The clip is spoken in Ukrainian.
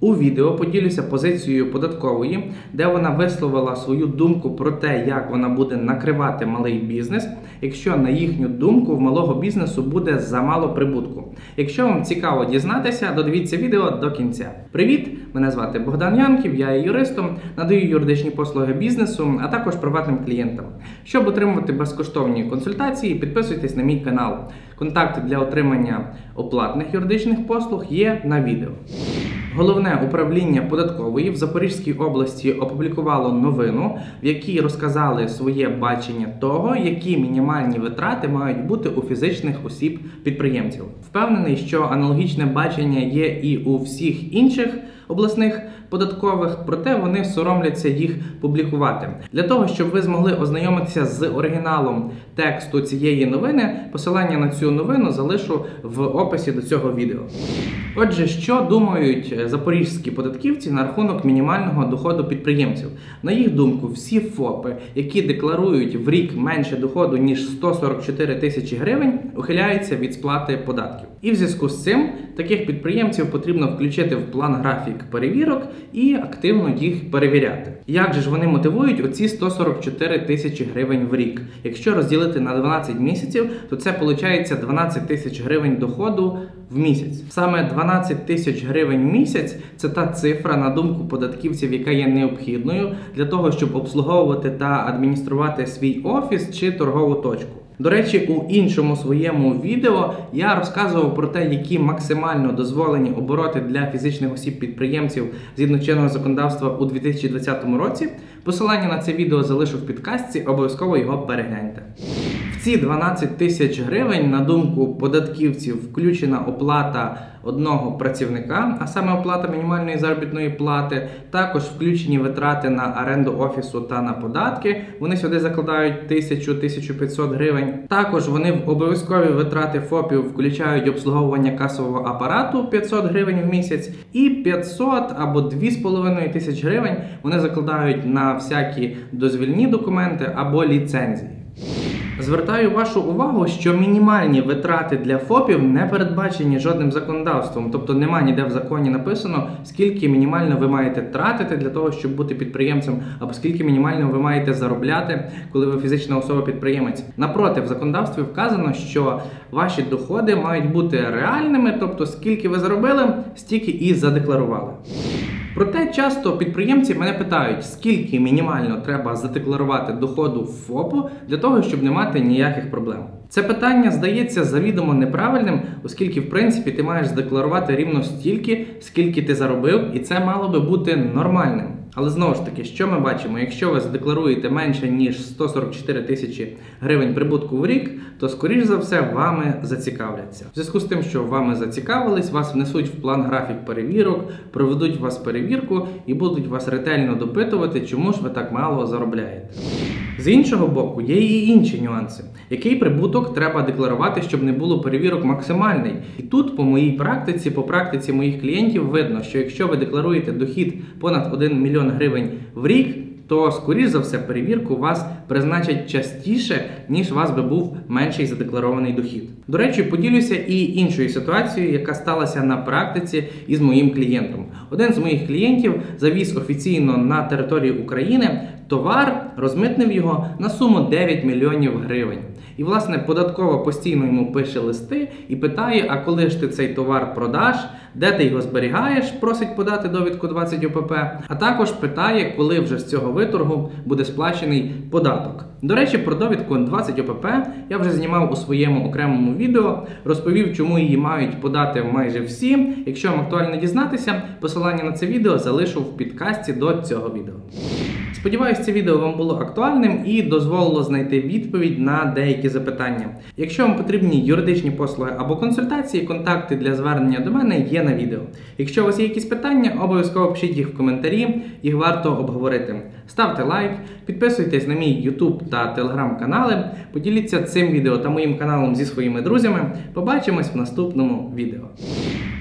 У відео поділюся позицією податкової, де вона висловила свою думку про те, як вона буде накривати малий бізнес, якщо, на їхню думку, в малого бізнесу буде замало прибутку. Якщо вам цікаво дізнатися, додивіться відео до кінця. Привіт! Мене звати Богдан Янків, я є юристом, надаю юридичні послуги бізнесу, а також приватним клієнтам. Щоб отримувати безкоштовні консультації, підписуйтесь на мій канал. Контакти для отримання оплатних юридичних послуг є на відео. Головне управління податкової в Запорізькій області опублікувало новину, в якій розказали своє бачення того, які мінімальні витрати мають бути у фізичних осіб-підприємців. Впевнений, що аналогічне бачення є і у всіх інших обласних податкових, проте вони соромляться їх публікувати. Для того, щоб ви змогли ознайомитися з оригіналом тексту цієї новини, посилання на цю новину залишу в описі до цього відео. Отже, що думають запорізькі податківці на рахунок мінімального доходу підприємців? На їх думку, всі ФОПи, які декларують в рік менше доходу, ніж 144 тисячі гривень, ухиляються від сплати податків. І в зв'язку з цим таких підприємців потрібно включити в план графік перевірок і активно їх перевіряти. Як же ж вони мотивують оці 144 тисячі гривень в рік? Якщо розділити на 12 місяців, то це виходить 12 тисяч гривень доходу в місяць. Саме 12 тисяч гривень в місяць – це та цифра, на думку податківців, яка є необхідною для того, щоб обслуговувати та адмініструвати свій офіс чи торгову точку. До речі, у іншому своєму відео я розказував про те, які максимально дозволені обороти для фізичних осіб-підприємців згідно чинного законодавства у 2020 році. Посилання на це відео залишу в підкастці, обов'язково його перегляньте. В ці 12 тисяч гривень, на думку податківців, включена оплата одного працівника, а саме оплата мінімальної заробітної плати, також включені витрати на оренду офісу та на податки, вони сюди закладають 1000-1500 гривень. Також вони в обов'язкові витрати ФОПів включають обслуговування касового апарату 500 гривень в місяць і 500 або 2500 гривень вони закладають на всякі дозвільні документи або ліцензії. Звертаю вашу увагу, що мінімальні витрати для ФОПів не передбачені жодним законодавством, тобто нема ніде в законі написано, скільки мінімально ви маєте тратити для того, щоб бути підприємцем, або скільки мінімально ви маєте заробляти, коли ви фізична особа-підприємець. Напроти, в законодавстві вказано, що ваші доходи мають бути реальними, тобто скільки ви заробили, стільки і задекларували. Проте часто підприємці мене питають, скільки мінімально треба задекларувати доходу ФОПу для того, щоб не мати ніяких проблем. Це питання здається завідомо неправильним, оскільки в принципі ти маєш задекларувати рівно стільки, скільки ти заробив, і це мало би бути нормальним. Але знову ж таки, що ми бачимо? Якщо ви задекларуєте менше, ніж 144 тисячі гривень прибутку в рік, то, скоріш за все, вами зацікавляться. В зв'язку з тим, що вами зацікавились, вас внесуть в план графік перевірок, проведуть вас перевірку і будуть вас ретельно допитувати, чому ж ви так мало заробляєте. З іншого боку, є і інші нюанси. Який прибуток треба декларувати, щоб не було перевірок максимальний? І тут по моїй практиці, по практиці моїх клієнтів видно, що якщо ви декларуєте дохід понад 1 мільйон гривень в рік, то, скоріш за все, перевірку вас призначать частіше, ніж у вас би був менший задекларований дохід. До речі, поділюся і іншою ситуацією, яка сталася на практиці із моїм клієнтом. Один з моїх клієнтів завіз офіційно на територію України товар, розмитнив його на суму 9 мільйонів гривень. І, власне, податкова постійно йому пише листи і питає, а коли ж ти цей товар продаш, де ти його зберігаєш, просить подати довідку 20 ОПП, а також питає, коли вже з цього виторгу буде сплачений податок. До речі, про довідку 20 ОПП я вже знімав у своєму окремому відео, розповів, чому її мають подати майже всі. Якщо вам актуально дізнатися, посилання на це відео залишу в підкасті до цього відео. Сподіваюсь, це відео вам було актуальним і дозволило знайти відповідь на деякі запитання. Якщо вам потрібні юридичні послуги або консультації, контакти для звернення до мене є на відео. Якщо у вас є якісь питання, обов'язково пишіть їх в коментарі, їх варто обговорити. Ставте лайк, підписуйтесь на мій YouTube та Telegram канали, поділіться цим відео та моїм каналом зі своїми друзями. Побачимось в наступному відео.